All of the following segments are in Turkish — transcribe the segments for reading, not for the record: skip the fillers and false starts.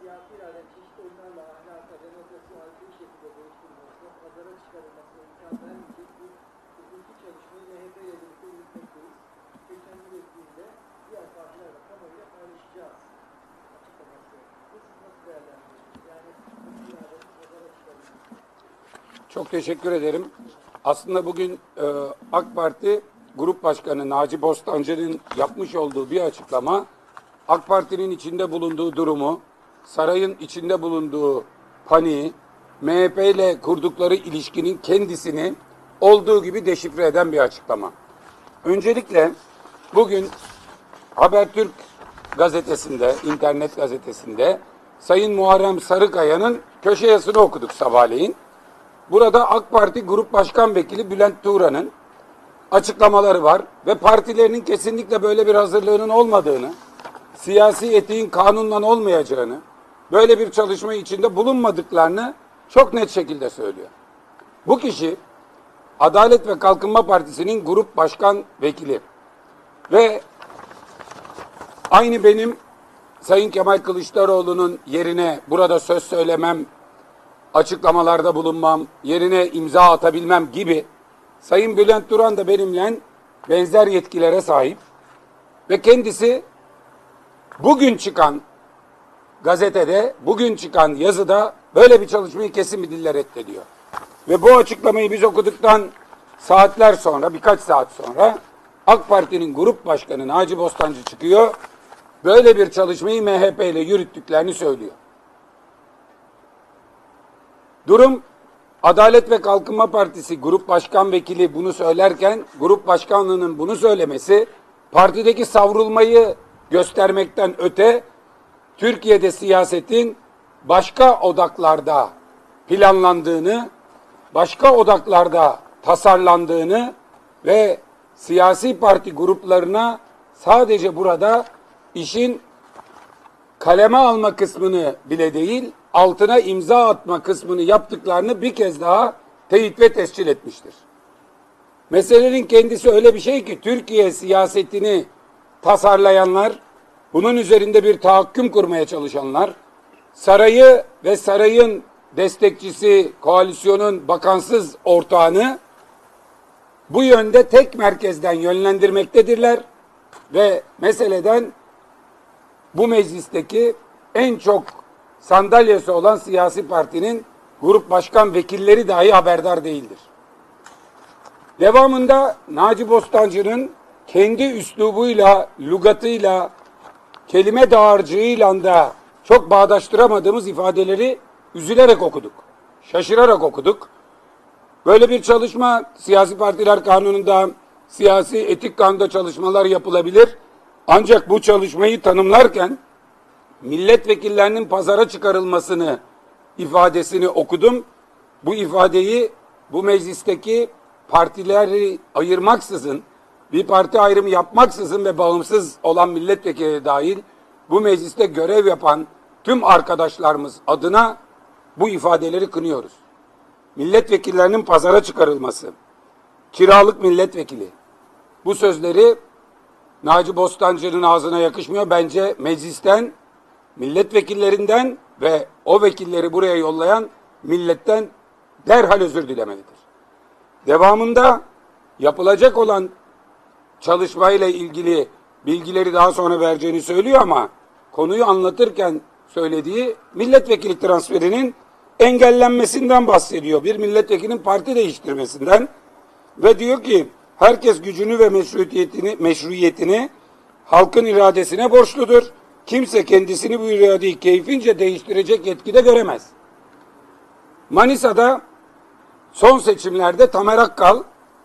siyasi irade çeşitli oyunlarla ahlaka, demokrasi aykırı şekilde değiştirilmesine, pazara çıkarılmasına imkan vermeyecek bir hukuki çalışmayı MHP ile birlikte yürütmekteyiz. Geçen yıl ettiğinde diğer partilerle kamuoyuyla paylaşacağız açıklaması. Siz nasıl değerlendiriyorsunuz? Yani bu iradenin pazara çıkarılması. Çok teşekkür ederim. Aslında bugün AK Parti Grup Başkanı Naci Bostancı'nın yapmış olduğu bir açıklama, AK Parti'nin içinde bulunduğu durumu, sarayın içinde bulunduğu paniği, MHP ile kurdukları ilişkinin kendisini olduğu gibi deşifre eden bir açıklama. Öncelikle bugün Habertürk gazetesinde, internet gazetesinde Sayın Muharrem Sarıkaya'nın köşe yazısını okuduk sabahleyin. Burada AK Parti Grup Başkan Vekili Bülent Turan'ın açıklamaları var ve partilerinin kesinlikle böyle bir hazırlığının olmadığını, siyasi etiğin kanunla olmayacağını, böyle bir çalışma içinde bulunmadıklarını çok net şekilde söylüyor. Bu kişi Adalet ve Kalkınma Partisi'nin Grup Başkan Vekili ve aynı benim Sayın Kemal Kılıçdaroğlu'nun yerine burada söz söylemem, açıklamalarda bulunmam, yerine imza atabilmem gibi Sayın Bülent Turan da benimle benzer yetkilere sahip ve kendisi bugün çıkan gazetede, bugün çıkan yazıda böyle bir çalışmayı kesin bir dille reddediyor. Ve bu açıklamayı biz okuduktan saatler sonra, birkaç saat sonra AK Parti'nin Grup Başkanı Naci Bostancı çıkıyor, böyle bir çalışmayı MHP ile yürüttüklerini söylüyor. Durum, Adalet ve Kalkınma Partisi Grup Başkan Vekili bunu söylerken, Grup Başkanlığı'nın bunu söylemesi, partideki savrulmayı göstermekten öte, Türkiye'de siyasetin başka odaklarda planlandığını, başka odaklarda tasarlandığını ve siyasi parti gruplarına sadece burada işin kaleme alma kısmını bile değil, altına imza atma kısmını yaptıklarını bir kez daha teyit ve tescil etmiştir. Meselenin kendisi öyle bir şey ki Türkiye siyasetini tasarlayanlar, bunun üzerinde bir tahakküm kurmaya çalışanlar, sarayı ve sarayın destekçisi, koalisyonun bakansız ortağını bu yönde tek merkezden yönlendirmektedirler ve meseleden bu meclisteki en çok sandalyesi olan siyasi partinin grup başkan vekilleri dahi haberdar değildir. Devamında Naci Bostancı'nın kendi üslubuyla, lügatıyla, kelime dağarcığıyla da çok bağdaştıramadığımız ifadeleri üzülerek okuduk. Şaşırarak okuduk. Böyle bir çalışma siyasi partiler kanununda, siyasi etik kanunda çalışmalar yapılabilir. Ancak bu çalışmayı tanımlarken milletvekillerinin pazara çıkarılmasını ifadesini okudum. Bu ifadeyi bu meclisteki partileri ayırmaksızın, bir parti ayrımı yapmaksızın ve bağımsız olan milletvekili dahil bu mecliste görev yapan tüm arkadaşlarımız adına bu ifadeleri kınıyoruz. Milletvekillerinin pazara çıkarılması, kiralık milletvekili. Bu sözleri Naci Bostancı'nın ağzına yakışmıyor. Bence meclisten, milletvekillerinden ve o vekilleri buraya yollayan milletten derhal özür dilemelidir. Devamında yapılacak olan çalışmayla ilgili bilgileri daha sonra vereceğini söylüyor ama konuyu anlatırken söylediği milletvekili transferinin engellenmesinden bahsediyor. Bir milletvekilinin parti değiştirmesinden ve diyor ki herkes gücünü ve meşruiyetini halkın iradesine borçludur. Kimse kendisini bu iradeyi keyfince değiştirecek yetkide göremez. Manisa'da son seçimlerde Tamer Akkal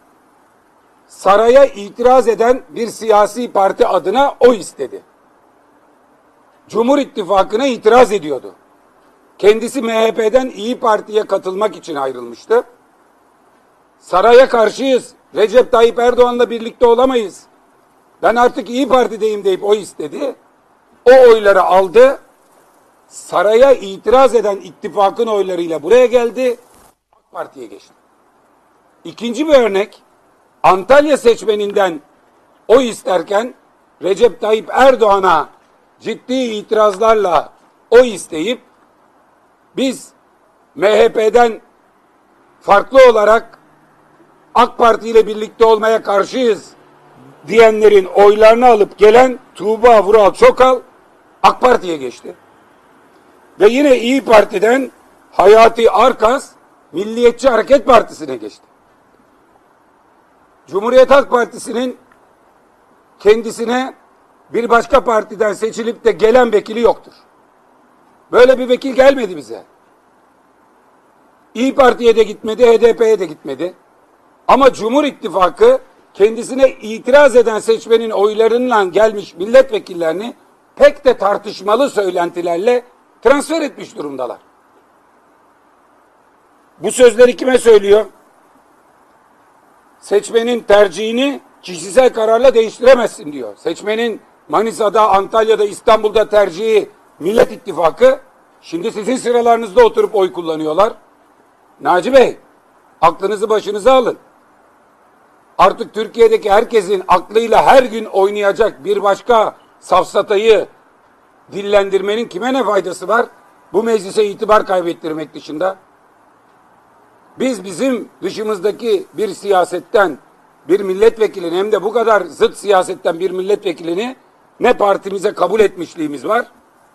saraya itiraz eden bir siyasi parti adına oy istedi. Cumhur İttifakı'na itiraz ediyordu. Kendisi MHP'den İyi Parti'ye katılmak için ayrılmıştı. Saraya karşıyız, Recep Tayyip Erdoğan'la birlikte olamayız, ben artık İyi Parti'deyim deyip oy istedi. O oyları aldı, saraya itiraz eden ittifakın oylarıyla buraya geldi, AK Parti'ye geçti. İkinci bir örnek, Antalya seçmeninden oy isterken Recep Tayyip Erdoğan'a ciddi itirazlarla oy isteyip biz MHP'den farklı olarak AK Parti ile birlikte olmaya karşıyız diyenlerin oylarını alıp gelen Tuğba Vural Çokal AK Parti'ye geçti. Ve yine İyi Parti'den Hayati Arkas Milliyetçi Hareket Partisi'ne geçti. Cumhuriyet Halk Partisi'nin kendisine bir başka partiden seçilip de gelen vekili yoktur. Böyle bir vekil gelmedi bize. İyi Parti'ye de gitmedi, HDP'ye de gitmedi. Ama Cumhur İttifakı kendisine itiraz eden seçmenin oylarıyla gelmiş milletvekillerini pek de tartışmalı söylentilerle transfer etmiş durumdalar. Bu sözleri kime söylüyor? Seçmenin tercihini kişisel kararla değiştiremezsin diyor. Seçmenin Manisa'da, Antalya'da, İstanbul'da tercihi Millet İttifakı, şimdi sizin sıralarınızda oturup oy kullanıyorlar. Naci Bey, aklınızı başınıza alın. Artık Türkiye'deki herkesin aklıyla her gün oynayacak bir başka safsatayı dillendirmenin kime ne faydası var? Bu meclise itibar kaybettirmek dışında. Biz bizim dışımızdaki bir siyasetten bir milletvekilini, hem de bu kadar zıt siyasetten bir milletvekilini ne partimize kabul etmişliğimiz var,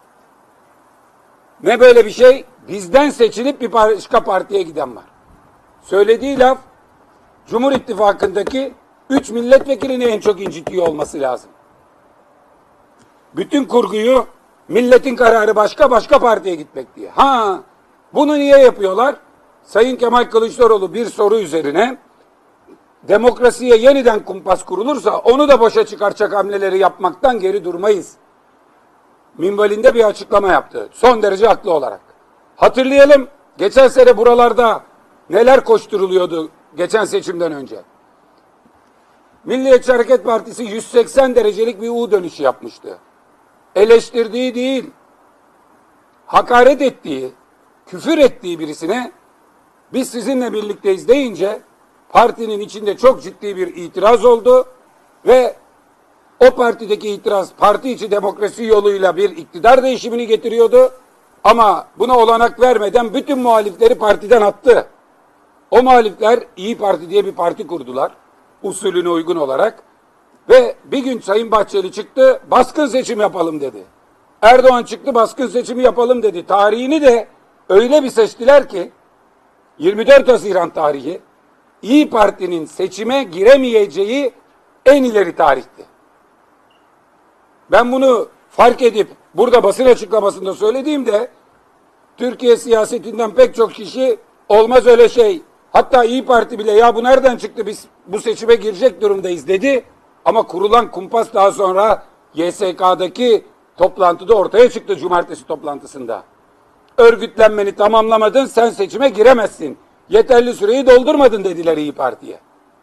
ne böyle bir şey, bizden seçilip bir başka partiye giden var. Söylediği laf Cumhur İttifakı'ndaki 3 milletvekilini en çok incitiyor olması lazım. Bütün kurguyu milletin kararı başka partiye gitmek diye. Bunu niye yapıyorlar? Sayın Kemal Kılıçdaroğlu bir soru üzerine demokrasiye yeniden kumpas kurulursa onu da boşa çıkaracak hamleleri yapmaktan geri durmayız minvalinde bir açıklama yaptı. Son derece haklı olarak. Hatırlayalım, geçen sene buralarda neler koşturuluyordu geçen seçimden önce. Milliyetçi Hareket Partisi 180 derecelik bir U dönüşü yapmıştı. Eleştirdiği değil, hakaret ettiği, küfür ettiği birisine biz sizinle birlikteyiz deyince partinin içinde çok ciddi bir itiraz oldu ve o partideki itiraz parti içi demokrasi yoluyla bir iktidar değişimini getiriyordu. Ama buna olanak vermeden bütün muhalifleri partiden attı. O muhalifler İyi Parti diye bir parti kurdular. Usulüne uygun olarak. Ve bir gün Sayın Bahçeli çıktı, baskın seçim yapalım dedi. Erdoğan çıktı, baskın seçimi yapalım dedi. Tarihini de öyle bir seçtiler ki 24 Haziran tarihi İyi Parti'nin seçime giremeyeceği en ileri tarihti. Ben bunu fark edip burada basın açıklamasında söylediğimde Türkiye siyasetinden pek çok kişi olmaz öyle şey. Hatta İyi Parti bile ya bu nereden çıktı, biz bu seçime girecek durumdayız dedi. Ama kurulan kumpas daha sonra YSK'daki toplantıda ortaya çıktı, cumartesi toplantısında. Örgütlenmeni tamamlamadın, sen seçime giremezsin. Yeterli süreyi doldurmadın dediler İyi Parti'ye.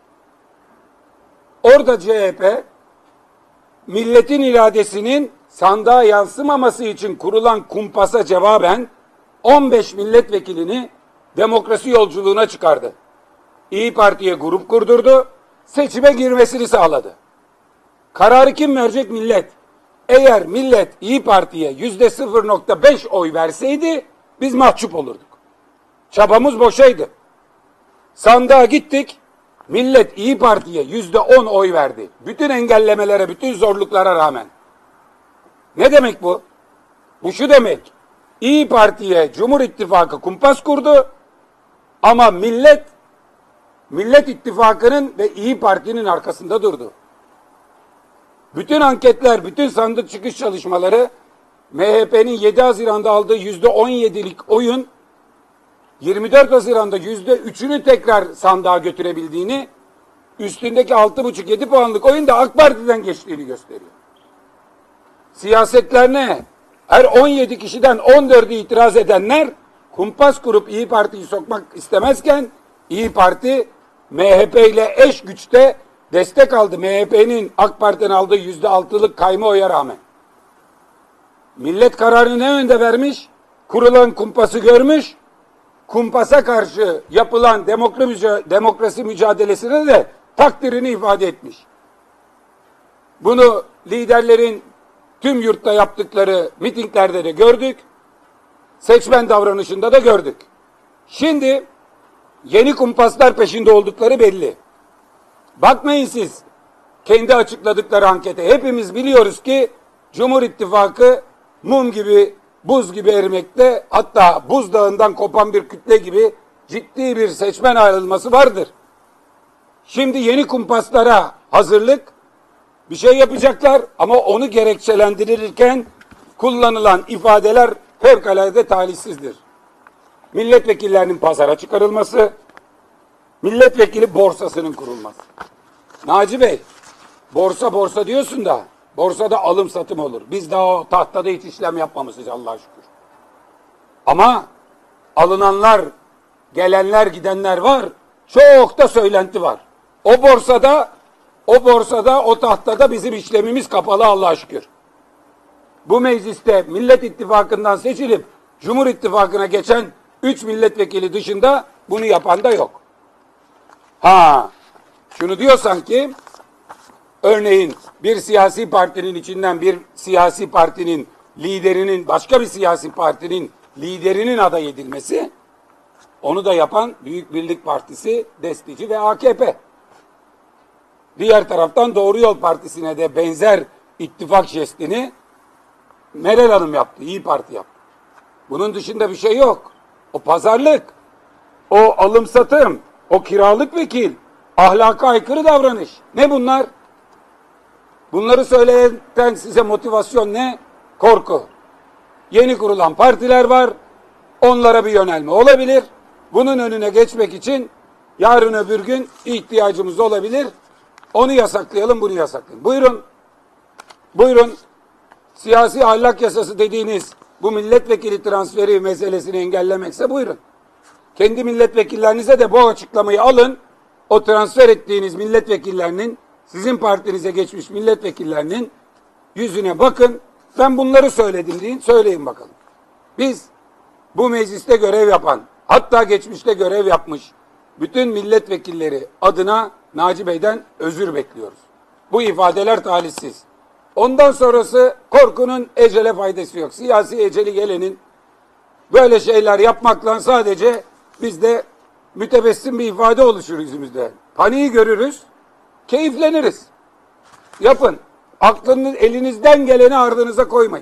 Orada CHP milletin iradesinin sandığa yansımaması için kurulan kumpasa cevaben 15 milletvekilini demokrasi yolculuğuna çıkardı. İyi Parti'ye grup kurdurdu, seçime girmesini sağladı. Kararı kim verecek? Millet. Eğer millet İyi Parti'ye %0.5 oy verseydi biz mahcup olurduk. Çabamız boşaydı. Sandığa gittik, millet İyi Parti'ye %10 oy verdi. Bütün engellemelere, bütün zorluklara rağmen. Ne demek bu? Bu şu demek: İyi Parti'ye Cumhur İttifakı kumpas kurdu ama Millet İttifakı'nın ve İyi Parti'nin arkasında durdu. Bütün anketler, bütün sandık çıkış çalışmaları MHP'nin 7 Haziran'da aldığı %17'lik oyun 24 Haziran'da %3'ünü tekrar sandığa götürebildiğini, üstündeki 6,5-7 puanlık oyun da AK Parti'den geçtiğini gösteriyor. Siyasetler ne? Her 17 kişiden 14'ü itiraz edenler kumpas kurup İyi Parti'yi sokmak istemezken İyi Parti MHP ile eş güçte destek aldı. MHP'nin AK Parti'den aldığı %6'lık kayma oya rağmen. Millet kararını ne önde vermiş? Kurulan kumpası görmüş. Kumpasa karşı yapılan demokrasi mücadelesine de takdirini ifade etmiş. Bunu liderlerin tüm yurtta yaptıkları mitinglerde de gördük. seçmen davranışında da gördük. Şimdi yeni kumpaslar peşinde oldukları belli. Bakmayın siz kendi açıkladıkları ankete. Hepimiz biliyoruz ki Cumhur İttifakı mum gibi, buz gibi erimekte, hatta buzdağından kopan bir kütle gibi ciddi bir seçmen ayrılması vardır. Şimdi yeni kumpaslara hazırlık, bir şey yapacaklar ama onu gerekçelendirirken kullanılan ifadeler fevkalade talihsizdir. Milletvekillerinin pazara çıkarılması, milletvekili borsasının kurulması. Naci Bey, borsa diyorsun da borsada alım satım olur. Biz daha o tahtada hiç işlem yapmamışız Allah'a şükür. Ama alınanlar, gelenler, gidenler var. Çok da söylenti var. O borsada, o tahtada bizim işlemimiz kapalı Allah'a şükür. Bu mecliste Millet İttifakı'ndan seçilip Cumhur İttifakı'na geçen 3 milletvekili dışında bunu yapan da yok. Şunu diyorsan ki örneğin bir siyasi partinin içinden bir siyasi partinin liderinin başka bir siyasi partinin liderinin aday edilmesi, onu da yapan Büyük Birlik Partisi, Destici ve AKP. Diğer taraftan Doğru Yol Partisi'ne de benzer ittifak jestini Meral Hanım yaptı, İYİ Parti yaptı. Bunun dışında bir şey yok. O pazarlık, o alım satım, o kiralık vekil, ahlaka aykırı davranış. Ne bunlar? Bunları söyleyen size motivasyon ne? Korku. Yeni kurulan partiler var, onlara bir yönelme olabilir. Bunun önüne geçmek için yarın öbür gün ihtiyacımız olabilir. Onu yasaklayalım, bunu yasaklayalım. Buyurun. Siyasi ahlak yasası dediğiniz bu milletvekili transferi meselesini engellemekse buyurun. Kendi milletvekillerinize de bu açıklamayı alın. O transfer ettiğiniz milletvekillerinin, sizin partinize geçmiş milletvekillerinin yüzüne bakın. Ben bunları söyledim deyin, söyleyin bakalım. Biz bu mecliste görev yapan, hatta geçmişte görev yapmış bütün milletvekilleri adına Naci Bey'den özür bekliyoruz. Bu ifadeler talihsiz. Ondan sonrası korkunun ecele faydası yok. Siyasi eceli gelenin böyle şeyler yapmakla sadece bizde mütebessim bir ifade oluşur yüzümüzde. Paniği görürüz, keyifleniriz. Yapın. Aklınız, elinizden geleni ardınıza koymayın.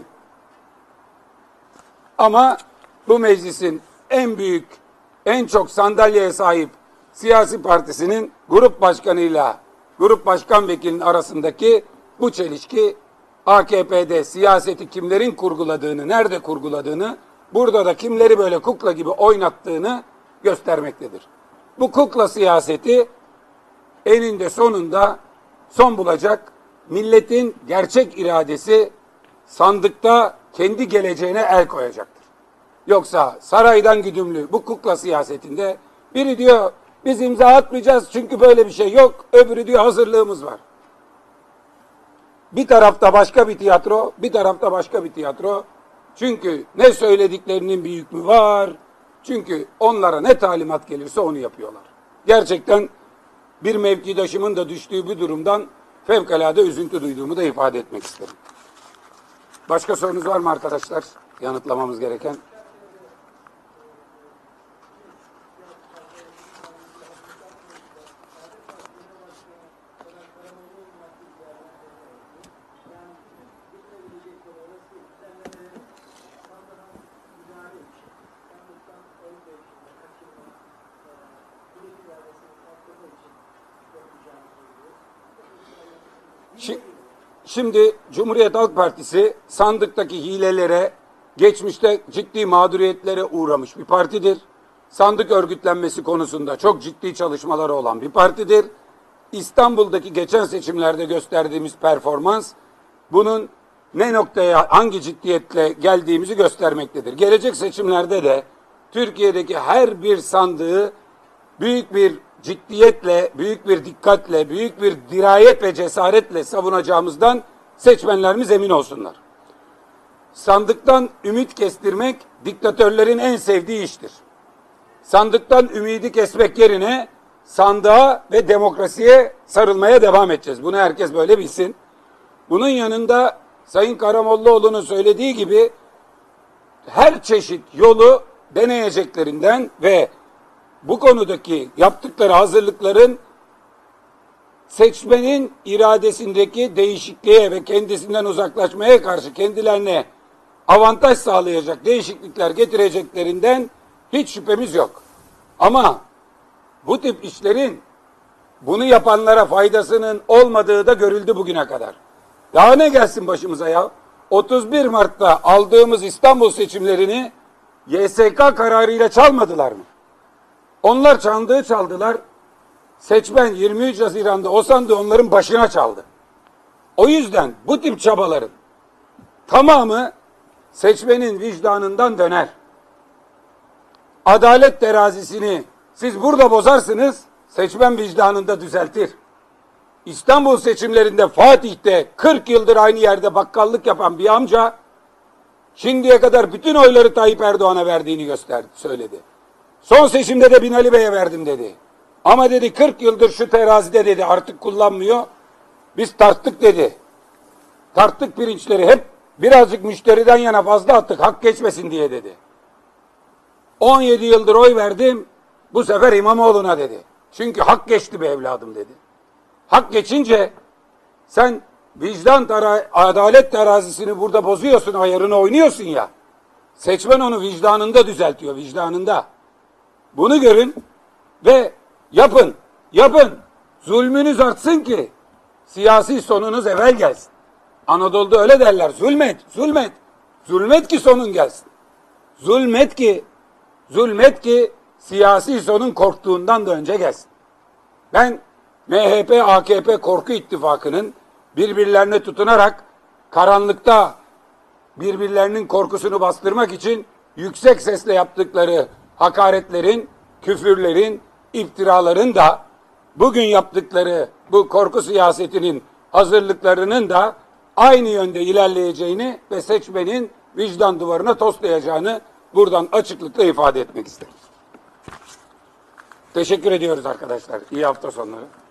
Ama bu meclisin en büyük, en çok sandalyeye sahip siyasi partisinin grup başkanıyla grup başkan vekilinin arasındaki bu çelişki AKP'de siyaseti kimlerin kurguladığını, nerede kurguladığını, burada da kimleri böyle kukla gibi oynattığını göstermektedir. Bu kukla siyaseti eninde sonunda son bulacak. Milletin gerçek iradesi sandıkta kendi geleceğine el koyacaktır. Yoksa saraydan güdümlü bu kukla siyasetinde biri diyor biz imza atmayacağız çünkü böyle bir şey yok. Öbürü diyor hazırlığımız var. Bir tarafta başka bir tiyatro, bir tarafta başka bir tiyatro. Çünkü ne söylediklerinin bir hükmü var. Çünkü onlara ne talimat gelirse onu yapıyorlar. Gerçekten bir mevkidaşımın da düştüğü bu durumdan fevkalade üzüntü duyduğumu da ifade etmek isterim. Başka sorunuz var mı arkadaşlar? Yanıtlamamız gereken. Şimdi Cumhuriyet Halk Partisi sandıktaki hilelere, geçmişte ciddi mağduriyetlere uğramış bir partidir. Sandık örgütlenmesi konusunda çok ciddi çalışmaları olan bir partidir. İstanbul'daki geçen seçimlerde gösterdiğimiz performans bunun ne noktaya, hangi ciddiyetle geldiğimizi göstermektedir. Gelecek seçimlerde de Türkiye'deki her bir sandığı büyük bir ciddiyetle, büyük bir dikkatle, büyük bir dirayet ve cesaretle savunacağımızdan seçmenlerimiz emin olsunlar. Sandıktan ümit kestirmek diktatörlerin en sevdiği iştir. Sandıktan ümidi kesmek yerine sandığa ve demokrasiye sarılmaya devam edeceğiz. Bunu herkes böyle bilsin. Bunun yanında Sayın Karamollaoğlu'nun söylediği gibi her çeşit yolu deneyeceklerinden ve bu konudaki yaptıkları hazırlıkların seçmenin iradesindeki değişikliğe ve kendisinden uzaklaşmaya karşı kendilerine avantaj sağlayacak değişiklikler getireceklerinden hiç şüphemiz yok. Ama bu tip işlerin bunu yapanlara faydasının olmadığı da görüldü bugüne kadar. Daha ne gelsin başımıza ya? 31 Mart'ta aldığımız İstanbul seçimlerini YSK kararıyla çalmadılar mı? Onlar sandığı çaldılar. Seçmen 23 Haziran'da o sandığı onların başına çaldı. O yüzden bu tip çabaların tamamı seçmenin vicdanından döner. Adalet terazisini siz burada bozarsınız, seçmen vicdanında düzeltir. İstanbul seçimlerinde Fatih'te 40 yıldır aynı yerde bakkallık yapan bir amca şimdiye kadar bütün oyları Tayyip Erdoğan'a verdiğini söyledi. Son seçimde de Binali Bey'e verdim dedi. Ama dedi 40 yıldır şu terazide dedi artık kullanmıyor. Biz tarttık dedi. Tarttık pirinçleri hep birazcık müşteriden yana fazla attık hak geçmesin diye dedi. 17 yıldır oy verdim bu sefer İmamoğlu'na dedi. Çünkü hak geçti be evladım dedi. Hak geçince sen adalet terazisini burada bozuyorsun, ayarını oynuyorsun ya. Seçmen onu vicdanında düzeltiyor, vicdanında. Bunu görün ve yapın, yapın. Zulmünüz artsın ki siyasi sonunuz evvel gelsin. Anadolu'da öyle derler, zulmet, zulmet. Zulmet ki sonun gelsin. Zulmet ki siyasi sonun korktuğundan da önce gelsin. Ben MHP, AKP korku ittifakının birbirlerine tutunarak karanlıkta birbirlerinin korkusunu bastırmak için yüksek sesle yaptıkları hakaretlerin, küfürlerin, iftiraların da bugün yaptıkları bu korku siyasetinin hazırlıklarının da aynı yönde ilerleyeceğini ve seçmenin vicdan duvarına toslayacağını buradan açıklıkla ifade etmek isterim. Teşekkür ediyoruz arkadaşlar. İyi hafta sonları.